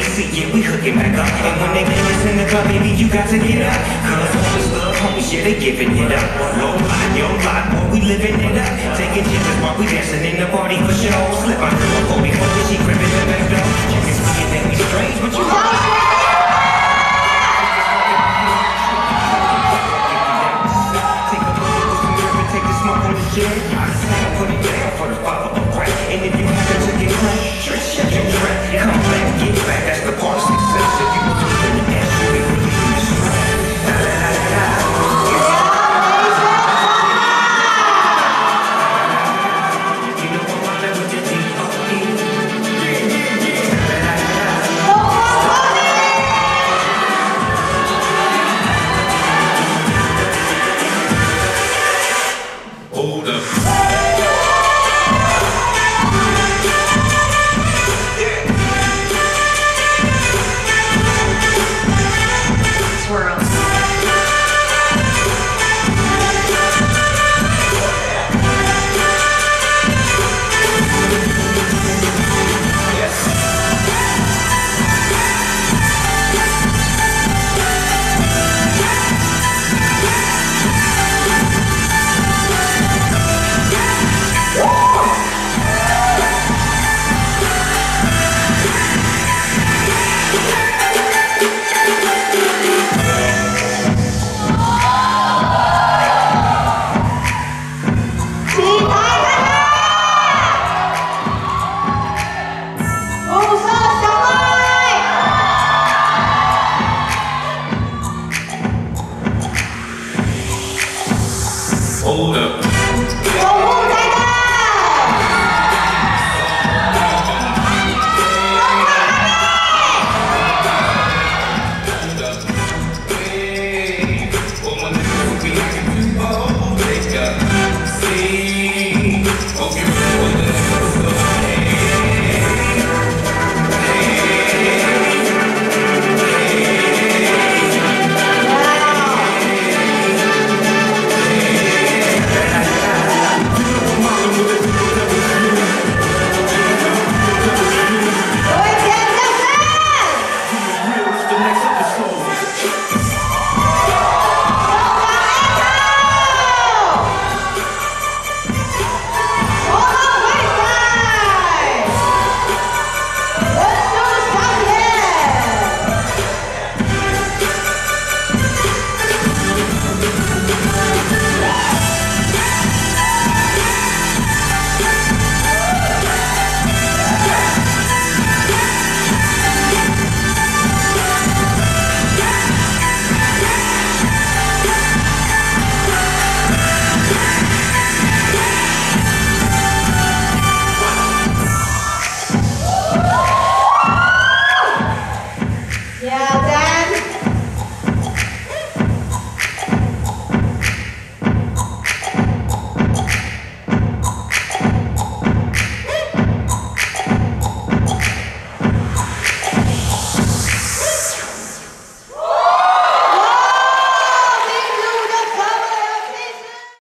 see it, we hooking back up. And when they bang us in the club, baby, you got to get up. Cause all this love, homies, yeah, they giving it up. Low line, young line, boy, we living it up. Taking chances while we dancing in the party for show. Slip my girl, Kobe, she cribbing the back door. You can see it, think we strange, but you put it down for the father of right. And if you happen to get cracked, shut your trap. Come back, get back, that's the part of success. If you do it in the ass, you ain't really in this right. You know I'm all that with the D.O.E. Hold up. Swirl. Hold up.